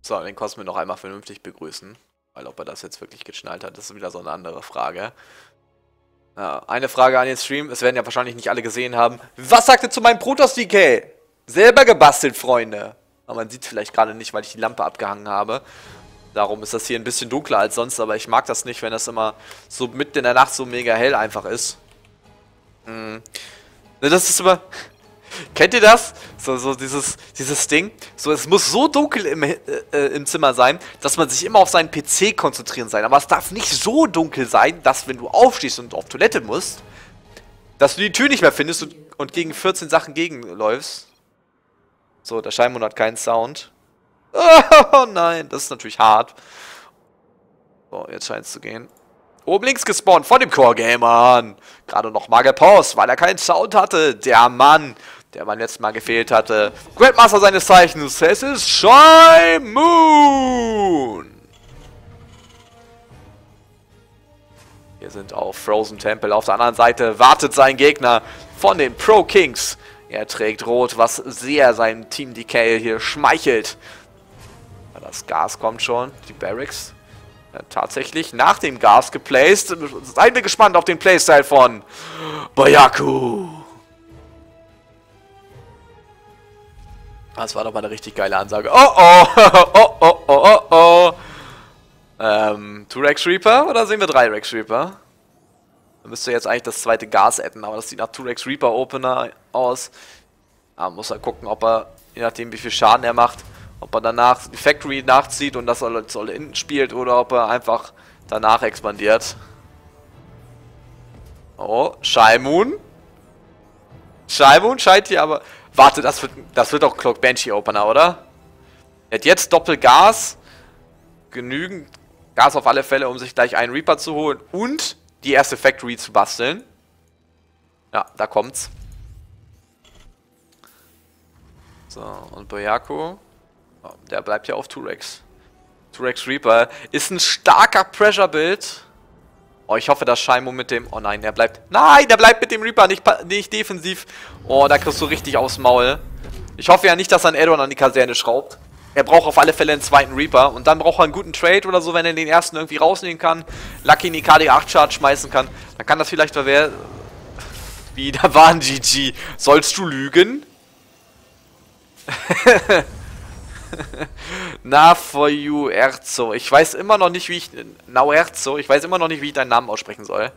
So, den Cosmo noch einmal vernünftig begrüßen. Weil ob er das jetzt wirklich geschnallt hat, ist wieder so eine andere Frage. Ja, eine Frage an den Stream. Es werden ja wahrscheinlich nicht alle gesehen haben. Was sagt ihr zu meinem Protoss-DK? Selber gebastelt, Freunde. Aber man sieht es vielleicht gerade nicht, weil ich die Lampe abgehangen habe. Darum ist das hier ein bisschen dunkler als sonst. Aber ich mag das nicht, wenn das immer so mitten in der Nacht so mega hell einfach ist. Das ist immer... Kennt ihr das? So dieses Ding. So, es muss so dunkel im Zimmer sein, dass man sich immer auf seinen PC konzentrieren soll. Aber es darf nicht so dunkel sein, dass wenn du aufstehst und auf Toilette musst, dass du die Tür nicht mehr findest und gegen 14 Sachen gegenläufst. So, der Scheinmond hat keinen Sound. Oh nein, das ist natürlich hart. So, jetzt scheint es zu gehen. Oben links gespawnt von dem Core-Gamer. Gerade noch mal gepaust, weil er keinen Sound hatte. Der Mann, der beim letzten Mal gefehlt hatte. Grandmaster seines Zeichens. Es ist Scheinmond. Wir sind auf Frozen Temple. Auf der anderen Seite wartet sein Gegner von den Pro Kings. Er trägt Rot, was sehr seinem Team DK hier schmeichelt. Das Gas kommt schon. Die Barracks. Tatsächlich nach dem Gas geplaced. Seid wir gespannt auf den Playstyle von Byaku. Das war doch mal eine richtig geile Ansage. Oh oh, oh oh, oh oh, oh. Two-Rex Reaper oder sehen wir 3-Rex Reaper? Da müsste jetzt eigentlich das zweite Gas adden, aber das sieht nach Two-Rex Reaper Opener aus. Da muss er gucken, ob er, je nachdem wie viel Schaden er macht, ob er danach die Factory nachzieht und das soll innen spielt oder ob er einfach danach expandiert. Oh, Scheinmond. Scheinmond scheint hier aber... Warte, das wird doch Cloak Banshee Opener, oder? Er hat jetzt Doppelgas. Genügend Gas auf alle Fälle, um sich gleich einen Reaper zu holen und die erste Factory zu basteln. Ja, da kommt's. So, und Byaku... Der bleibt ja auf Two-Rex. Two-Rex Reaper ist ein starker Pressure-Build. Oh, ich hoffe, dass Scheinmond mit dem... Oh nein, der bleibt... Nein, der bleibt mit dem Reaper nicht defensiv. Oh, da kriegst du richtig aufs Maul. Ich hoffe ja nicht, dass er ein Add-on an die Kaserne schraubt. Er braucht auf alle Fälle einen zweiten Reaper. Und dann braucht er einen guten Trade oder so, wenn er den ersten irgendwie rausnehmen kann. Lucky in die KD8 Charge schmeißen kann. Dann kann das vielleicht verwehren... Wie, da war ein GG. Sollst du lügen? Na, for you, Erzo. Ich weiß immer noch nicht, wie ich... Now, Erzo. Ich weiß immer noch nicht, wie ich deinen Namen aussprechen soll.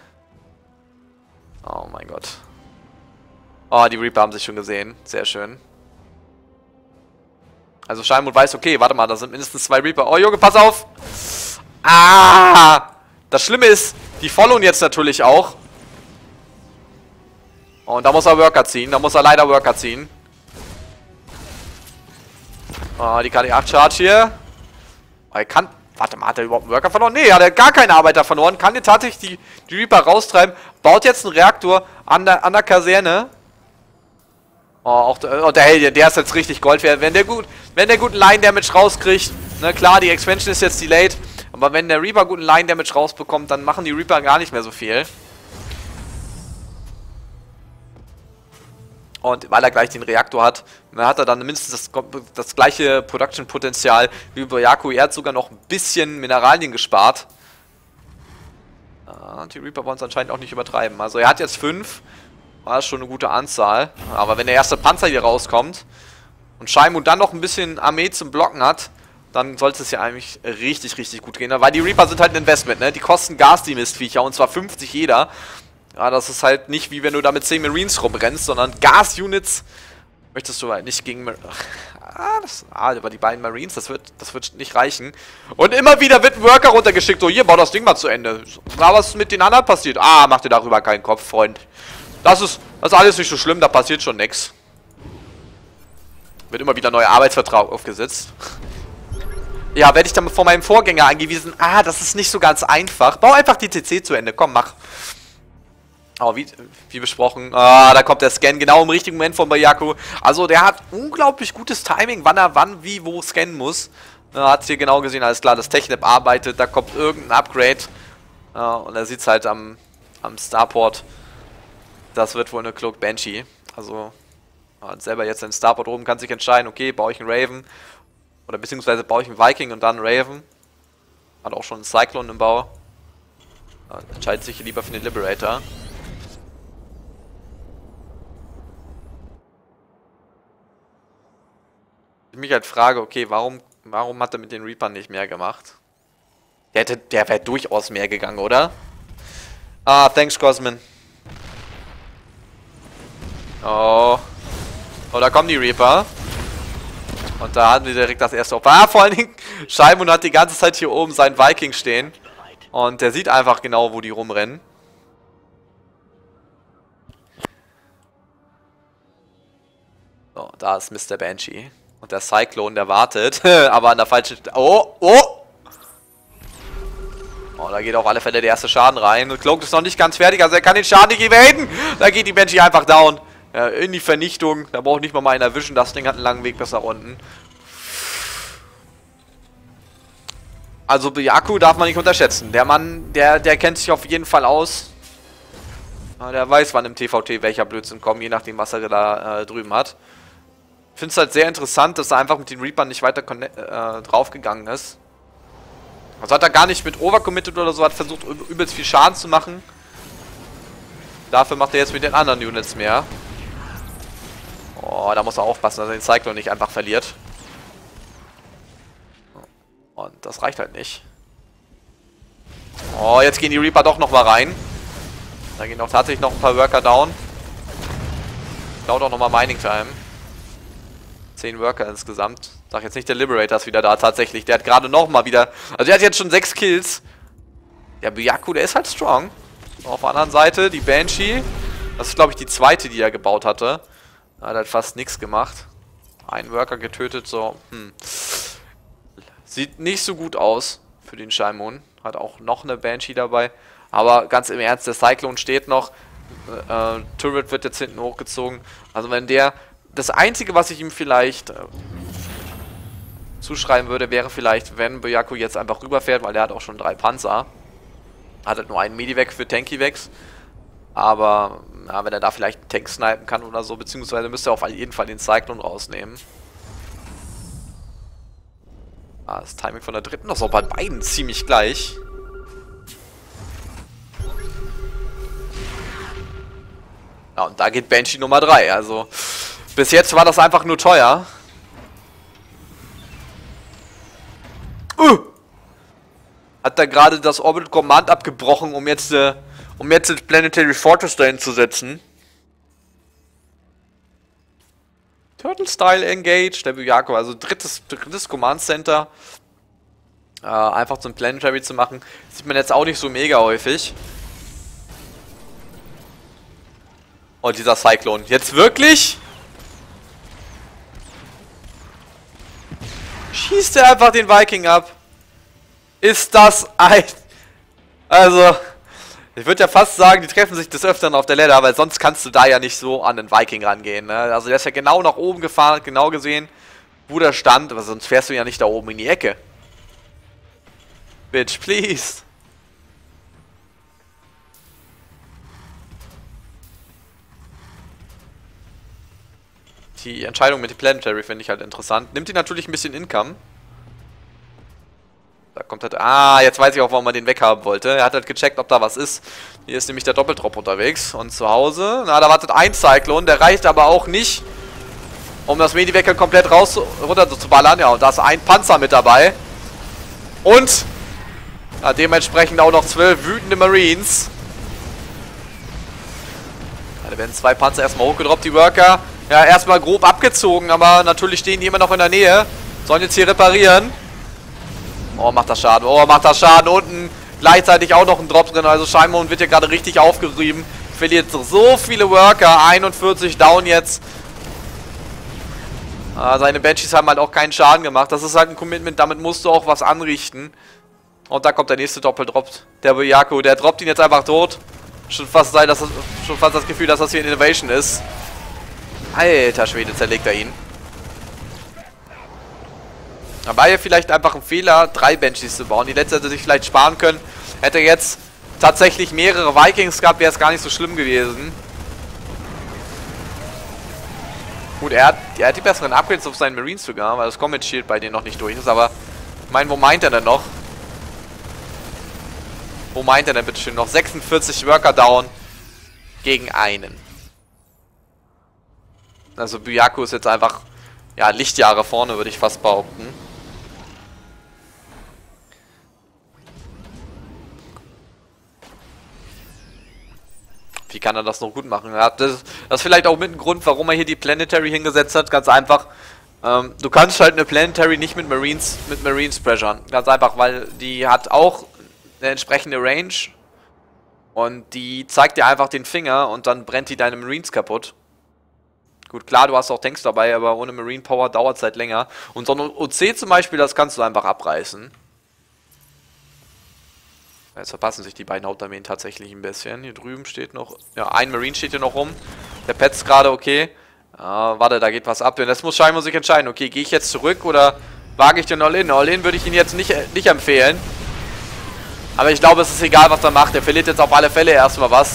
Oh mein Gott. Oh, die Reaper haben sich schon gesehen. Sehr schön. Also Scheinmond weiß, okay, warte mal, da sind mindestens 2 Reaper. Oh, Junge, pass auf! Ah! Das Schlimme ist, die followen jetzt natürlich auch. Oh, und da muss er Worker ziehen. Da muss er leider Worker ziehen. Oh, die KD8 Charge hier. Oh, er kann... Warte mal, hat er überhaupt einen Worker verloren? Nee, hat er gar keine Arbeiter verloren. Kann jetzt tatsächlich die Reaper raustreiben. Baut jetzt einen Reaktor an der Kaserne. Oh, auch der Held, der ist jetzt richtig Gold wert. Wenn der guten Line-Damage rauskriegt, ne, klar, die Expansion ist jetzt delayed. Aber wenn der Reaper guten Line-Damage rausbekommt, dann machen die Reaper gar nicht mehr so viel. Und weil er gleich den Reaktor hat, hat er dann mindestens das gleiche Production-Potenzial wie Byaku. Er hat sogar noch ein bisschen Mineralien gespart. Die Reaper wollen es anscheinend auch nicht übertreiben. Also er hat jetzt 5. War das schon eine gute Anzahl. Aber wenn der erste Panzer hier rauskommt und Scheinmond dann noch ein bisschen Armee zum Blocken hat, dann sollte es ja eigentlich richtig, richtig gut gehen. Weil die Reaper sind halt ein Investment, ne? Die kosten Gas, die Mistviecher, und zwar 50 jeder. Ja, das ist halt nicht wie wenn du da mit 10 Marines rumrennst, sondern Gas-Units möchtest du halt nicht gegen... aber die beiden Marines, das wird nicht reichen. Und immer wieder wird ein Worker runtergeschickt, so, hier, bau das Ding mal zu Ende. Na, was ist mit den anderen passiert? Ah, mach dir darüber keinen Kopf, Freund. Das ist alles nicht so schlimm, da passiert schon nix. Wird immer wieder ein neuer Arbeitsvertrag aufgesetzt. Ja, werde ich dann von meinem Vorgänger angewiesen. Ah, das ist nicht so ganz einfach. Bau einfach die TC zu Ende, komm, mach. Oh, wie besprochen. Ah, da kommt der Scan genau im richtigen Moment von Byaku. Also, der hat unglaublich gutes Timing, wann er wie, wo scannen muss. Hat es hier genau gesehen, alles klar, das Technip arbeitet, da kommt irgendein Upgrade. Und er sieht es halt am Starport. Das wird wohl eine Cloak Banshee. Also, hat selber jetzt einen Starport oben, kann sich entscheiden, okay, baue ich einen Raven Oder beziehungsweise baue ich einen Viking und dann einen Raven. Hat auch schon einen Cyclone im Bau. Entscheidet sich lieber für den Liberator. Ich mich halt frage, okay, warum hat er mit den Reapern nicht mehr gemacht? Der wäre durchaus mehr gegangen, oder? Ah, thanks, Cosmin. Oh. Oh, da kommen die Reaper. Und da hatten wir direkt das erste Opfer. Ah, vor allen Dingen, Shaimon hat die ganze Zeit hier oben seinen Viking stehen. Und der sieht einfach genau, wo die rumrennen. So, da ist Mr. Banshee. Und der Cyclone, der wartet. Aber an der falschen Stelle. Oh, oh! Oh, da geht auf alle Fälle der erste Schaden rein. Und Cloak ist noch nicht ganz fertig, also er kann den Schaden nicht evaden. Da geht die Banshee einfach down. Ja, in die Vernichtung. Da braucht nicht mal einen erwischen. Das Ding hat einen langen Weg bis nach unten. Also Byaku darf man nicht unterschätzen. Der Mann, der kennt sich auf jeden Fall aus. Ja, der weiß, wann im TVT welcher Blödsinn kommt, je nachdem, was er da drüben hat. Ich finde es halt sehr interessant, dass er einfach mit den Reapern nicht weiter draufgegangen ist. Also hat er gar nicht mit overcommitted oder so, hat versucht übelst viel Schaden zu machen. Dafür macht er jetzt mit den anderen Units mehr. Oh, da muss er aufpassen, dass er den Cyclone nicht einfach verliert. Und das reicht halt nicht. Oh, jetzt gehen die Reaper doch nochmal rein. Da gehen auch tatsächlich noch ein paar Worker down. Dauert auch nochmal Mining Time. 10 Worker insgesamt. Sag jetzt nicht, der Liberator ist wieder da tatsächlich. Der hat gerade nochmal wieder... Also der hat jetzt schon 6 Kills. Der Byaku, der ist halt strong. Auf der anderen Seite die Banshee. Das ist, glaube ich, die zweite, die er gebaut hatte. Hat halt fast nichts gemacht. Einen Worker getötet, so... Sieht nicht so gut aus für den Shaimon. Hat auch noch eine Banshee dabei. Aber ganz im Ernst, der Cyclone steht noch. Turret wird jetzt hinten hochgezogen. Also wenn der... Das Einzige, was ich ihm vielleicht zuschreiben würde, wäre vielleicht, wenn Byaku jetzt einfach rüberfährt, weil der hat auch schon 3 Panzer. Hat halt nur einen Medivac für Tankyvacs. Aber ja, wenn er da vielleicht einen Tank snipen kann oder so, beziehungsweise müsste er auf jeden Fall den Cyclone rausnehmen. Das Timing von der dritten ist auch bei beiden ziemlich gleich. Ja, und da geht Banshee Nummer 3. Also, bis jetzt war das einfach nur teuer. Hat da gerade das Orbit Command abgebrochen, um jetzt das Planetary Fortress dahin zu setzen. Turtle Style Engage, der Byaku, also drittes Command Center. Einfach zum Planetary zu machen. Das sieht man jetzt auch nicht so mega häufig. Und dieser Cyclone. Jetzt wirklich? Schießt er einfach den Viking ab? Ist das ein... Also... Ich würde ja fast sagen, die treffen sich des Öfteren auf der Ladder, weil sonst kannst du da ja nicht so an den Viking rangehen. Ne? Also der ist ja genau nach oben gefahren, hat genau gesehen, wo der stand, aber sonst fährst du ja nicht da oben in die Ecke. Bitch, please. Die Entscheidung mit dem Planetary finde ich halt interessant. Nimmt ihn natürlich ein bisschen Income. Da kommt halt... Ah, jetzt weiß ich auch, warum man den weghaben wollte. Er hat halt gecheckt, ob da was ist. Hier ist nämlich der Doppeldrop unterwegs. Und zu Hause... Na, da wartet ein Cyclone. Der reicht aber auch nicht, um das Medivac komplett runter zu ballern. Ja, und da ist ein Panzer mit dabei. Und... Ja, dementsprechend auch noch 12 wütende Marines. Ja, da werden 2 Panzer erstmal hochgedroppt, die Worker. Ja, erstmal grob abgezogen, aber natürlich stehen die immer noch in der Nähe. Sollen jetzt hier reparieren. Oh, macht das Schaden. Oh, macht das Schaden. Unten gleichzeitig auch noch ein Drop drin. Also Shaimon wird hier gerade richtig aufgerieben. Verliert so viele Worker. 41 down jetzt. Seine Banshees haben halt auch keinen Schaden gemacht. Das ist halt ein Commitment. Damit musst du auch was anrichten. Und da kommt der nächste Doppeldrop. Der Byaku. Der droppt ihn jetzt einfach tot. Schon fast das Gefühl, dass das hier ein Innovation ist. Alter Schwede, zerlegt er ihn. Da war ja vielleicht einfach ein Fehler, 3 Banshees zu bauen. Die letzte hätte sich vielleicht sparen können. Hätte jetzt tatsächlich mehrere Vikings gehabt, wäre es gar nicht so schlimm gewesen. Gut, er hat die besseren Upgrades auf seinen Marines sogar, weil das Combat Shield bei denen noch nicht durch ist, aber ich meine, wo meint er denn noch? Wo meint er denn bitte schön noch? 46 Worker down gegen einen. Also Byaku ist jetzt einfach, ja, Lichtjahre vorne, würde ich fast behaupten. Wie kann er das noch gut machen? Ja, das ist vielleicht auch mit ein Grund, warum er hier die Planetary hingesetzt hat. Ganz einfach. Du kannst halt eine Planetary nicht mit Marines pressuren. Ganz einfach, weil die hat auch eine entsprechende Range. Und die zeigt dir einfach den Finger und dann brennt die deine Marines kaputt. Gut, klar, du hast auch Tanks dabei, aber ohne Marine Power dauert es halt länger. Und so ein OC zum Beispiel, das kannst du einfach abreißen. Jetzt verpassen sich die beiden Hauptarmeen tatsächlich ein bisschen. Hier drüben steht noch... Ja, ein Marine steht hier noch rum. Der petzt gerade, okay. Warte, da geht was ab. Denn das muss scheinbar sich entscheiden. Okay, gehe ich jetzt zurück oder wage ich den All-In? All-In würde ich ihn jetzt nicht empfehlen. Aber ich glaube, es ist egal, was er macht. Er verliert jetzt auf alle Fälle erstmal was.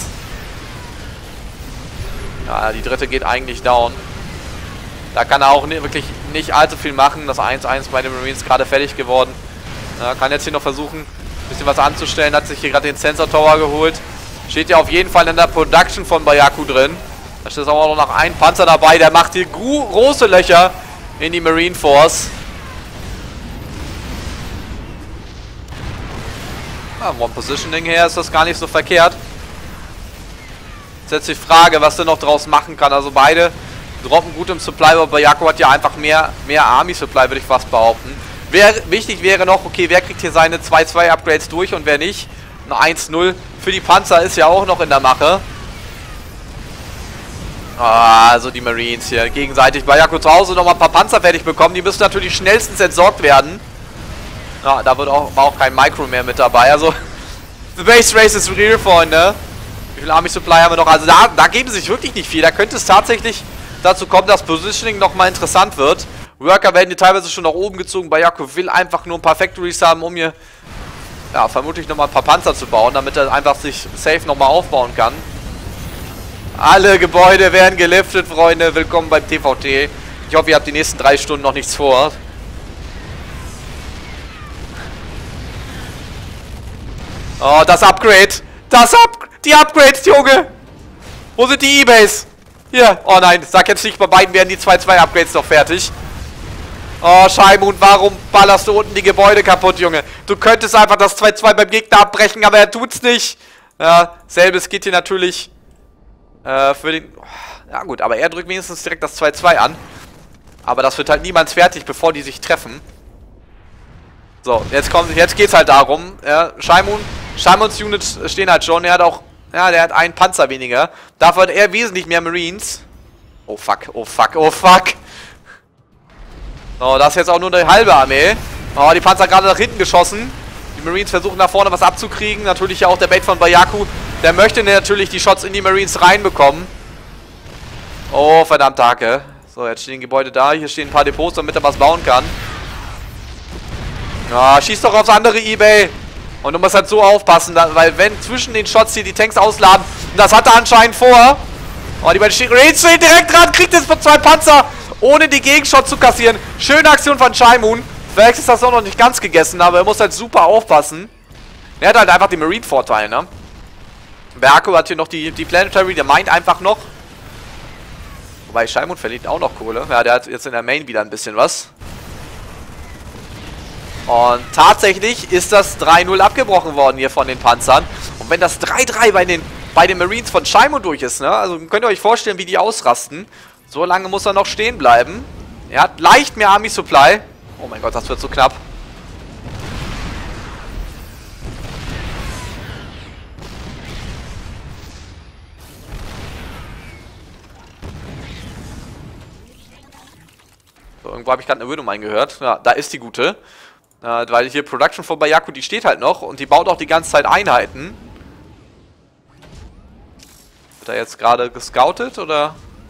Ja, die dritte geht eigentlich down. Da kann er auch wirklich nicht allzu viel machen. Das 1-1 bei den Marines gerade fertig geworden. Kann jetzt hier noch versuchen, ein bisschen was anzustellen. Hat sich hier gerade den Sensor Tower geholt. Steht ja auf jeden Fall in der Production von Byaku drin. Da steht auch noch ein Panzer dabei. Der macht hier große Löcher in die Marine Force. One Positioning her ist das gar nicht so verkehrt. Jetzt die Frage, was der noch draus machen kann. Also beide droppen gut im Supply, aber Byaku hat ja einfach mehr Army Supply, würde ich fast behaupten. Wichtig wäre noch, okay, wer kriegt hier seine 2-2 Upgrades durch und wer nicht. Ein 1-0 für die Panzer ist ja auch noch in der Mache. Also die Marines hier gegenseitig. Byaku zu Hause nochmal ein paar Panzer fertig bekommen. Die müssen natürlich schnellstens entsorgt werden. Ja, da war auch kein Micro mehr mit dabei. Also, the Base Race is real, Freunde. Wie viel Army Supply haben wir noch? Also da geben sich wirklich nicht viel. Da könnte es tatsächlich dazu kommen, dass Positioning nochmal interessant wird. Worker werden hier teilweise schon nach oben gezogen. Byaku will einfach nur ein paar Factories haben, um hier, ja, vermutlich nochmal ein paar Panzer zu bauen, damit er einfach sich safe nochmal aufbauen kann. Alle Gebäude werden geliftet, Freunde. Willkommen beim TVT. Ich hoffe, ihr habt die nächsten 3 Stunden noch nichts vor. Oh, das Upgrade. Die Upgrades, Junge. Wo sind die Ebays? Hier. Oh nein, sag jetzt nicht, bei beiden werden die 2-2 Upgrades noch fertig. Oh, Shaimund, warum ballerst du unten die Gebäude kaputt, Junge? Du könntest einfach das 2-2 beim Gegner abbrechen, aber er tut's nicht. Ja, selbes geht hier natürlich für den... Ja gut, aber er drückt wenigstens direkt das 2-2 an. Aber das wird halt niemals fertig, bevor die sich treffen. So, jetzt geht's halt darum. Ja, Shaimunds Units stehen halt schon. Er hat auch... Ja, der hat einen Panzer weniger. Dafür hat er wesentlich mehr Marines. Oh fuck, oh fuck, oh fuck. So, das ist jetzt auch nur eine halbe Armee. Oh, die Panzer gerade nach hinten geschossen. Die Marines versuchen nach vorne was abzukriegen. Natürlich auch der Bait von Byaku. Der möchte natürlich die Shots in die Marines reinbekommen. Oh, verdammt, Hacke. So, jetzt stehen Gebäude da. Hier stehen ein paar Depots, damit er was bauen kann. Ja, schieß doch aufs andere Ebay. Und du musst halt so aufpassen, weil wenn zwischen den Shots hier die Tanks ausladen, und das hat er anscheinend vor. Oh, die beiden stehen direkt dran, kriegt jetzt 2 Panzer, ohne die Gegenshot zu kassieren. Schöne Aktion von Shaimund. Vielleicht ist das auch noch nicht ganz gegessen, aber er muss halt super aufpassen. Er hat halt einfach den Marine-Vorteil, ne? Byaku hat hier noch die Planetary, der meint einfach noch. Wobei Shaimund verliert auch noch Kohle. Ja, der hat jetzt in der Main wieder ein bisschen was. Und tatsächlich ist das 3-0 abgebrochen worden hier von den Panzern. Und wenn das 3-3 bei den Marines von Shaimund durch ist, ne? Also könnt ihr euch vorstellen, wie die ausrasten. So lange muss er noch stehen bleiben. Er hat leicht mehr Army Supply. Oh mein Gott, das wird so knapp. So, irgendwo habe ich gerade eine Widow gehört. Ja, da ist die gute. Weil hier Production von Byaku, die steht halt noch und die baut auch die ganze Zeit Einheiten. Wird er jetzt gerade gescoutet oder?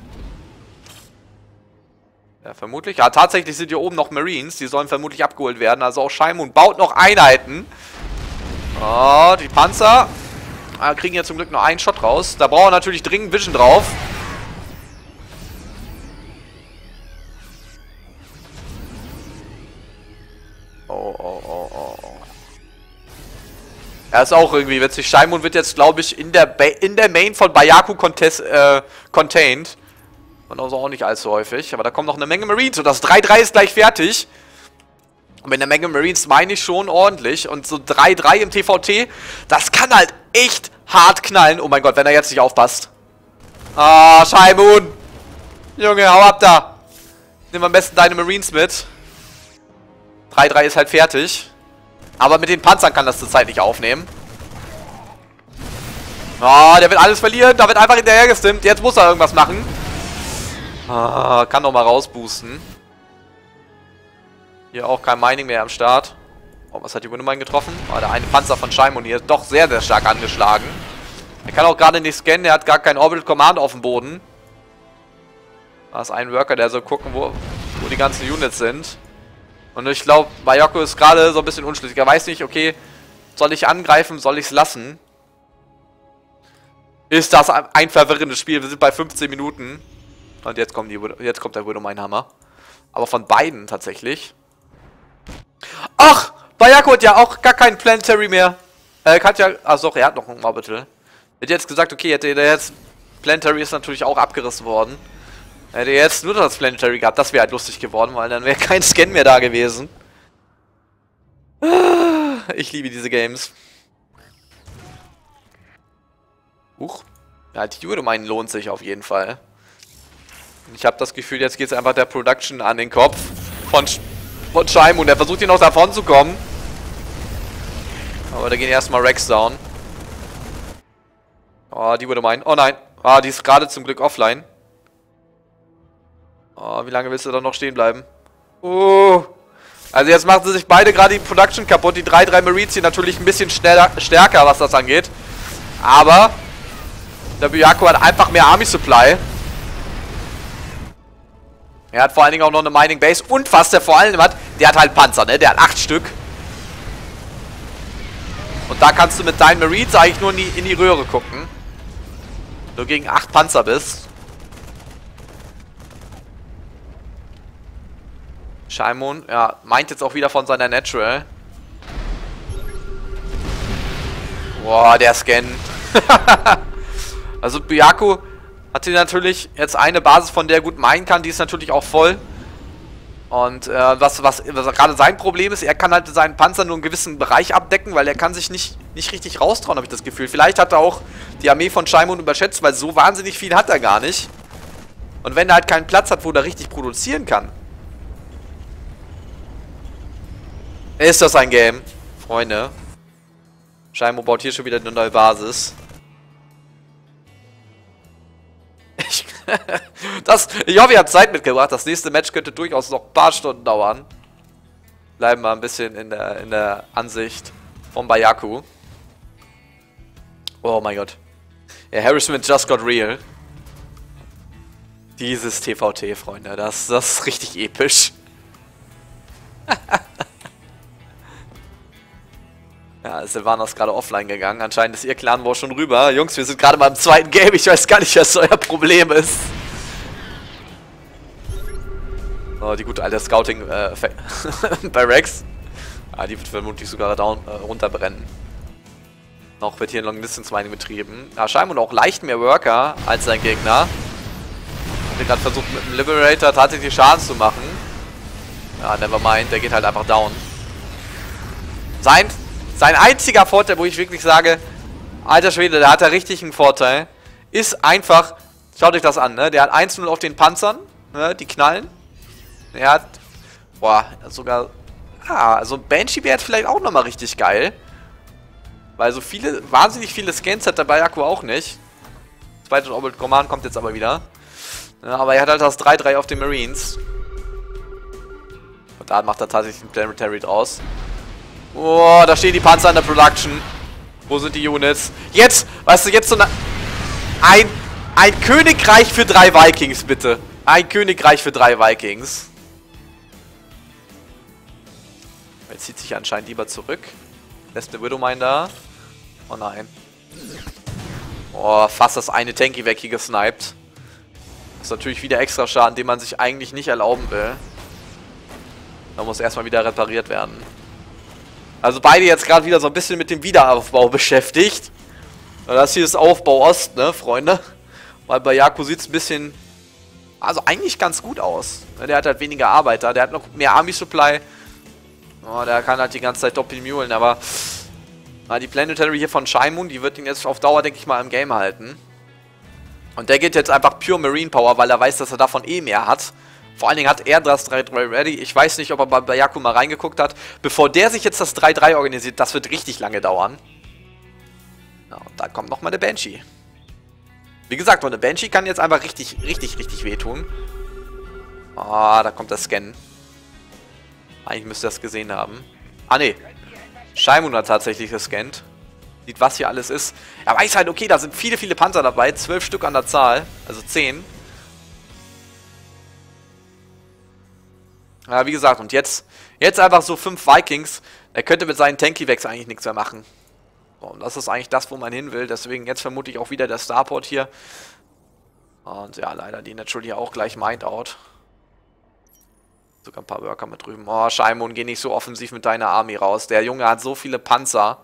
Ja, vermutlich. Ja, tatsächlich sind hier oben noch Marines, die sollen vermutlich abgeholt werden. Also auch Shaimund baut noch Einheiten. Oh, die Panzer kriegen ja zum Glück nur einen Shot raus. Da brauchen wir natürlich dringend Vision drauf. Oh, oh, oh, oh, oh. Er ist auch irgendwie witzig. Shaimon wird jetzt, glaube ich, in der Main von Byaku contained. Und also auch nicht allzu häufig. Aber da kommt noch eine Menge Marines. Und das 3-3 ist gleich fertig. Und mit einer Menge Marines meine ich schon ordentlich. Und so 3-3 im TVT, das kann halt echt hart knallen. Oh mein Gott, wenn er jetzt nicht aufpasst. Ah, Shaimon. Junge, hau ab da. Nimm am besten deine Marines mit. 3-3 ist halt fertig. Aber mit den Panzern kann das zurzeit nicht aufnehmen. Ah, der wird alles verlieren. Da wird einfach hinterher gestimmt. Jetzt muss er irgendwas machen. Ah, kann doch mal rausboosten. Hier auch kein Mining mehr am Start. Oh, was hat die Wundermine getroffen? Oh, der eine Panzer von Shaimon hier ist doch sehr, sehr stark angeschlagen. Er kann auch gerade nicht scannen. Er hat gar kein Orbital Command auf dem Boden. Da ist ein Worker, der soll gucken, wo die ganzen Units sind. Und ich glaube, Byaku ist gerade so ein bisschen unschlüssig. Er weiß nicht, okay, soll ich angreifen, soll ich es lassen? Ist das ein verwirrendes Spiel? Wir sind bei 15 Minuten. Und jetzt kommt der Widowmine-Hammer. Aber von beiden tatsächlich. Ach! Byaku hat ja auch gar keinen Planetary mehr. Er hat ja... Achso, er hat noch einen Orbital. Hätte jetzt gesagt, okay, hätte der jetzt... Planetary ist natürlich auch abgerissen worden. Hätte er jetzt nur das Planetary gehabt, das wäre halt lustig geworden, weil dann wäre kein Scan mehr da gewesen. Ich liebe diese Games. Huch. Ja, die Widowmine lohnt sich auf jeden Fall. Ich habe das Gefühl, jetzt geht es einfach der Production an den Kopf von Shaimon. Der versucht hier noch davon zu kommen. Aber da gehen erstmal Rex down. Oh, die Widowmine. Oh nein. Ah, die ist gerade zum Glück offline. Oh, wie lange willst du da noch stehen bleiben? Also jetzt machen sie sich beide gerade die Production kaputt. Die 3-3 Marines hier natürlich ein bisschen stärker, was das angeht. Aber der Byaku hat einfach mehr Army Supply. Er hat vor allen Dingen auch noch eine Mining Base. Und was der vor allem hat, der hat halt Panzer, ne? Der hat 8 Stück. Und da kannst du mit deinen Marines eigentlich nur in die Röhre gucken. Wenn du gegen 8 Panzer bist. Shaimon, ja, meint jetzt auch wieder von seiner Natural. Boah, der Scan. Also Byaku hat hier natürlich jetzt eine Basis, von der er gut meinen kann. Die ist natürlich auch voll. Und was gerade sein Problem ist, er kann halt seinen Panzer nur einen gewissen Bereich abdecken, weil er kann sich nicht richtig raustrauen, habe ich das Gefühl. Vielleicht hat er auch die Armee von Shaimon überschätzt, weil so wahnsinnig viel hat er gar nicht. Und wenn er halt keinen Platz hat, wo er richtig produzieren kann, ist das ein Game, Freunde. Shaimon baut hier schon wieder eine neue Basis. Ich hoffe, ihr habt Zeit mitgebracht. Das nächste Match könnte durchaus noch ein paar Stunden dauern. Bleiben wir ein bisschen in der Ansicht von Byaku. Oh mein Gott. Ja, Harassment just got real. Dieses TVT, Freunde. Das ist richtig episch. Ja, Sylvana ist gerade offline gegangen. Anscheinend ist ihr Clan War schon rüber. Jungs, wir sind gerade mal im zweiten Game. Ich weiß gar nicht, was euer Problem ist. Oh, die gute alte Scouting bei Rex. Ah, die wird vermutlich sogar runterbrennen. Noch wird hier ein Long Distance Mining betrieben. Ja, Shaimon auch leicht mehr Worker als sein Gegner. Hat gerade versucht mit dem Liberator tatsächlich Schaden zu machen. Ja, nevermind, der geht halt einfach down. Sein einziger Vorteil, wo ich wirklich sage, alter Schwede, da hat er richtig einen Vorteil, ist einfach, schaut euch das an, ne? Der hat 1-0 auf den Panzern, ne? Die knallen. Er hat, boah, sogar, also ein Banshee wäre jetzt vielleicht auch nochmal richtig geil. Weil so wahnsinnig viele Scans hat der Byaku auch nicht. Zweite Orbital Command kommt jetzt aber wieder. Ja, aber er hat halt das 3-3 auf den Marines. Und da macht er tatsächlich einen Planetary draus. Oh, da stehen die Panzer in der Production. Wo sind die Units? Jetzt, weißt du, jetzt so ein Königreich für 3 Vikings, bitte. Ein Königreich für 3 Vikings. Er zieht sich anscheinend lieber zurück. Lässt eine Widowmine da. Oh nein. Oh, fast das eine Tanky weg hier gesniped. Das ist natürlich wieder extra Schaden, den man sich eigentlich nicht erlauben will. Da muss erstmal wieder repariert werden. Also beide jetzt gerade wieder so ein bisschen mit dem Wiederaufbau beschäftigt. Das hier ist Aufbau Ost, ne, Freunde? Weil bei Jakku sieht es ein bisschen, also eigentlich ganz gut aus. Der hat halt weniger Arbeiter, der hat noch mehr Army Supply. Oh, der kann halt die ganze Zeit doppelmulen, aber die Planetary hier von Shaimon, die wird ihn jetzt auf Dauer, denke ich mal, im Game halten. Und der geht jetzt einfach pure Marine Power, weil er weiß, dass er davon eh mehr hat. Vor allen Dingen hat er das 3-3 ready. Ich weiß nicht, ob er bei Jakku mal reingeguckt hat. Bevor der sich jetzt das 3-3 organisiert, das wird richtig lange dauern. Ja, und da kommt nochmal eine Banshee. Wie gesagt, eine Banshee kann jetzt einfach richtig wehtun. Ah, da kommt der Scan. Eigentlich müsste er das gesehen haben. Ah, ne. Shaimon hat tatsächlich gescannt. Sieht, was hier alles ist. Er weiß halt, okay, da sind viele Panzer dabei. 12 Stück an der Zahl. Also 10. Ja, wie gesagt, und jetzt einfach so 5 Vikings. Er könnte mit seinen Tanky-Wegs eigentlich nichts mehr machen. So, und das ist eigentlich das, wo man hin will. Deswegen jetzt vermute ich auch wieder der Starport hier. Und ja, leider die Natural hier auch gleich Mind Out. Sogar ein paar Worker mit drüben. Oh, Shaimon, geh nicht so offensiv mit deiner Army raus. Der Junge hat so viele Panzer.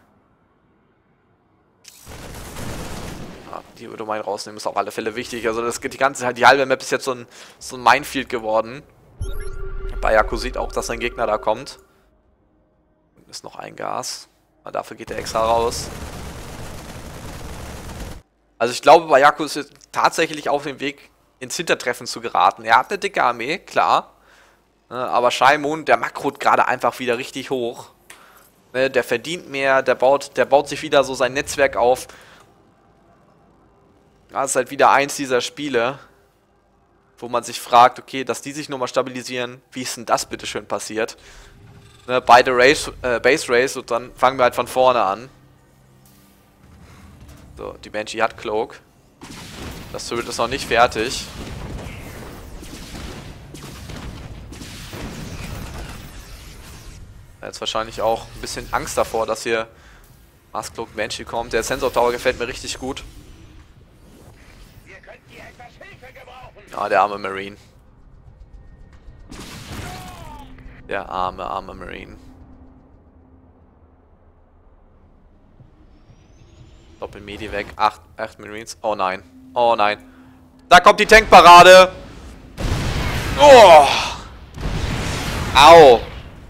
Ja, die würde man rausnehmen, ist auf alle Fälle wichtig. Also das geht die halbe Map ist jetzt so ein Minefield geworden. Bei Jakku sieht auch, dass sein Gegner da kommt. Ist noch ein Gas. Aber dafür geht der extra raus. Also ich glaube, bei Jakku ist jetzt tatsächlich auf dem Weg ins Hintertreffen zu geraten. Er hat eine dicke Armee, klar. Aber Shaimon, der makrot gerade einfach wieder richtig hoch. Der verdient mehr, der baut sich wieder so sein Netzwerk auf. Das ist halt wieder eins dieser Spiele, wo man sich fragt, okay, dass die sich nochmal stabilisieren, wie ist denn das bitte schön passiert? Beide Base Race und dann fangen wir halt von vorne an. So, die Banshee hat Cloak. Das Turret ist noch nicht fertig. Jetzt wahrscheinlich auch ein bisschen Angst davor, dass hier Maskcloak Banshee kommt. Der Sensor Tower gefällt mir richtig gut. Ja, der arme Marine. Der arme Marine. Doppel-Medi weg. 8 Marines. Oh nein. Oh nein. Da kommt die Tankparade. Oh. Au.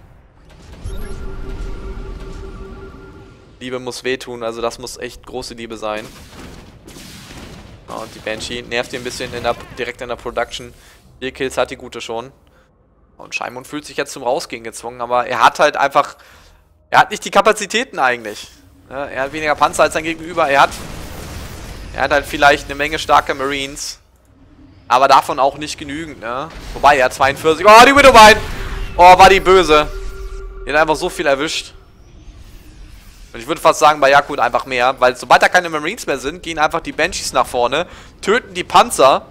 Liebe muss wehtun, also das muss echt große Liebe sein. Und die Banshee nervt ihn ein bisschen direkt in der Production. 4 Kills hat die Gute schon. Und Shaimon fühlt sich jetzt zum Rausgehen gezwungen, aber er hat halt einfach... Er hat nicht die Kapazitäten eigentlich. Ja, er hat weniger Panzer als sein Gegenüber. Er hat halt vielleicht eine Menge starker Marines. Aber davon auch nicht genügend, ne? Wobei, er hat 42... Oh, die Widowmine! Oh, war die böse. Die hat einfach so viel erwischt. Und ich würde fast sagen, bei Jakku einfach mehr, weil sobald da keine Marines mehr sind, gehen einfach die Banshees nach vorne, töten die Panzer.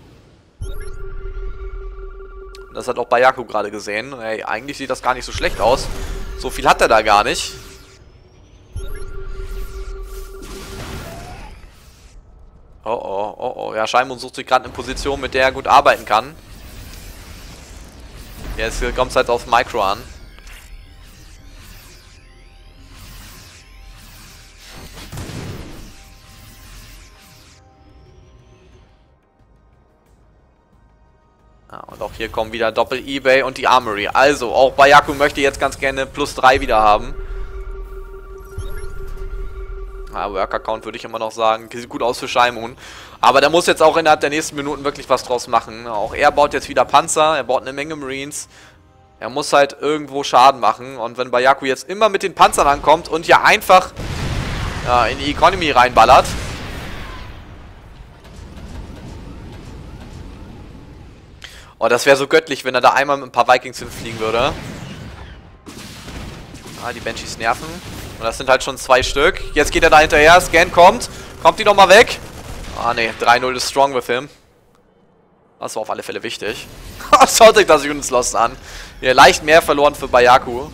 Das hat auch bei Jakku gerade gesehen. Hey, eigentlich sieht das gar nicht so schlecht aus. So viel hat er da gar nicht. Oh. Ja, Shaimon sucht sich gerade eine Position, mit der er gut arbeiten kann. Jetzt kommt es halt auf Micro an. Ja, und auch hier kommen wieder Doppel-Ebay und die Armory. Also, auch bei Jakku möchte jetzt ganz gerne +3 wieder haben. Ja, Worker-Count würde ich immer noch sagen. Sieht gut aus für Shaimon. Aber der muss jetzt auch innerhalb der nächsten Minuten wirklich was draus machen. Auch er baut jetzt wieder Panzer, er baut eine Menge Marines. Er muss halt irgendwo Schaden machen. Und wenn bei Jakku jetzt immer mit den Panzern ankommt und hier einfach in die Economy reinballert. Oh, das wäre so göttlich, wenn er da einmal mit ein paar Vikings hinfliegen würde. Ah, die Banshees nerven. Und das sind halt schon 2 Stück. Jetzt geht er da hinterher. Scan kommt. Kommt die nochmal weg? Ah, ne. 3-0 ist strong with him. Das war auf alle Fälle wichtig. Schaut euch das Units Lost an. Hier leicht mehr verloren für Jakku.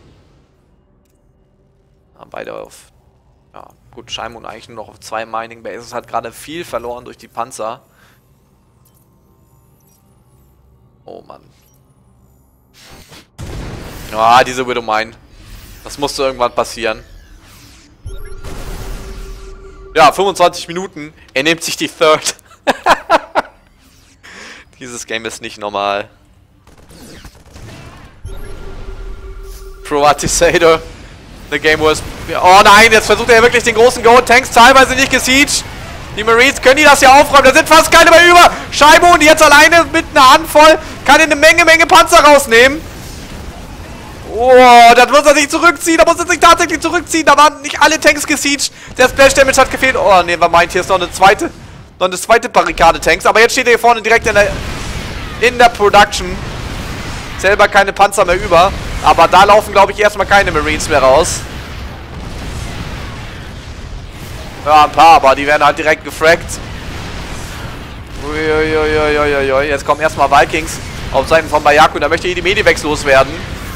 Ja, beide auf... Ja, gut, Shaimon eigentlich nur noch auf 2 Mining Bases. Hat gerade viel verloren durch die Panzer. Oh Mann. Ah, diese Widow Mine. Das musste irgendwann passieren. Ja, 25 Minuten. Er nimmt sich die Third. Dieses Game ist nicht normal. Privatisator. The game was... Oh nein, jetzt versucht er wirklich den großen Goat. Tanks teilweise nicht gesieged. Die Marines können die das ja aufräumen. Da sind fast keine mehr über. Shaimon, die jetzt alleine mit einer Handvoll, kann eine Menge Panzer rausnehmen. Oh, dann muss er sich zurückziehen. Da muss er sich tatsächlich zurückziehen. Da waren nicht alle Tanks gesieged. Der Splash Damage hat gefehlt. Oh, ne, man meint, hier ist noch eine zweite Barrikade Tanks. Aber jetzt steht er hier vorne direkt in der Production. Selber keine Panzer mehr über. Aber da laufen, glaube ich, erstmal keine Marines mehr raus. Ja, ein paar, aber die werden halt direkt gefragt. Uiuiuiuiui. Jetzt kommen erstmal Vikings auf Seiten von Byaku. Da möchte hier die Medivacs loswerden.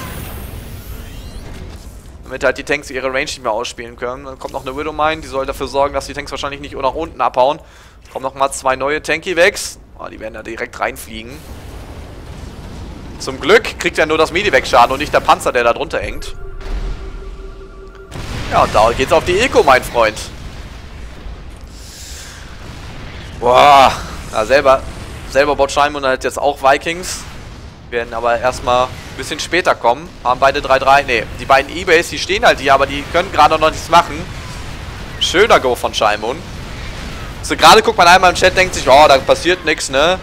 Damit halt die Tanks ihre Range nicht mehr ausspielen können. Dann kommt noch eine Widow Mine. Die soll dafür sorgen, dass die Tanks wahrscheinlich nicht nach unten abhauen. Kommen nochmal 2 neue Tanky-Vacs. Oh, die werden da direkt reinfliegen. Zum Glück kriegt er nur das Medivac-Schaden und nicht der Panzer, der da drunter hängt. Ja, und da geht's auf die Eco, mein Freund. Boah. Ja, selber baut Shaimon halt jetzt auch Vikings. Werden aber erstmal ein bisschen später kommen. Haben beide 3-3. Ne, die beiden Ebays, die stehen halt hier, aber die können gerade noch nichts machen. Schöner Go von Shaimon. So, gerade guckt man einmal im Chat, denkt sich, oh, da passiert nichts, ne?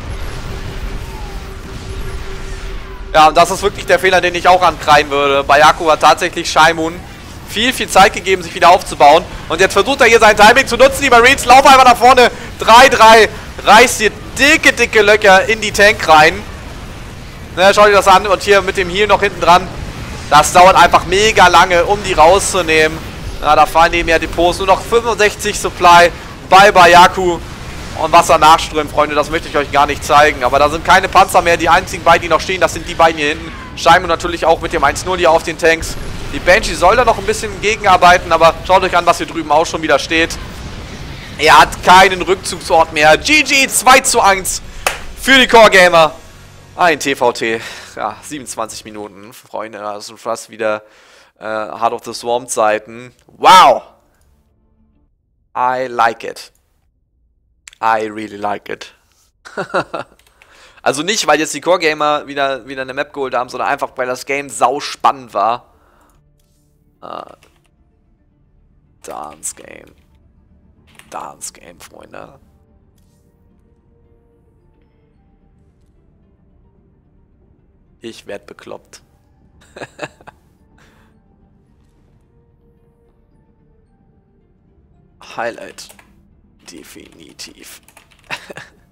Ja, und das ist wirklich der Fehler, den ich auch ankreiden würde. Byaku hat tatsächlich Shaimon viel Zeit gegeben, sich wieder aufzubauen. Und jetzt versucht er hier sein Timing zu nutzen. Die Marines laufen einfach nach vorne. 3-3. Reißt hier dicke Löcher in die Tank rein. Ne, schaut euch das an. Und hier mit dem Heal noch hinten dran. Das dauert einfach mega lange, um die rauszunehmen. Ja, da fallen eben ja Depots. Nur noch 65 Supply bei Byaku. Und Wasser nachströmt, Freunde, das möchte ich euch gar nicht zeigen. Aber da sind keine Panzer mehr. Die einzigen beiden, die noch stehen, das sind die beiden hier hinten. Shaimon natürlich auch mit dem 1-0 hier auf den Tanks. Die Banshee soll da noch ein bisschen gegenarbeiten, aber schaut euch an, was hier drüben auch schon wieder steht. Er hat keinen Rückzugsort mehr. GG 2:1 für die Core Gamer. Ein TVT. Ja, 27 Minuten, Freunde. Das sind fast wieder Heart of the Swarm Zeiten. Wow! I like it. I really like it. Also nicht, weil jetzt die Core Gamer wieder eine Map geholt haben, sondern einfach, weil das Game sau spannend war. Dance Game. Dance Game, Freunde. Ich werd bekloppt. Highlight. Definitiv.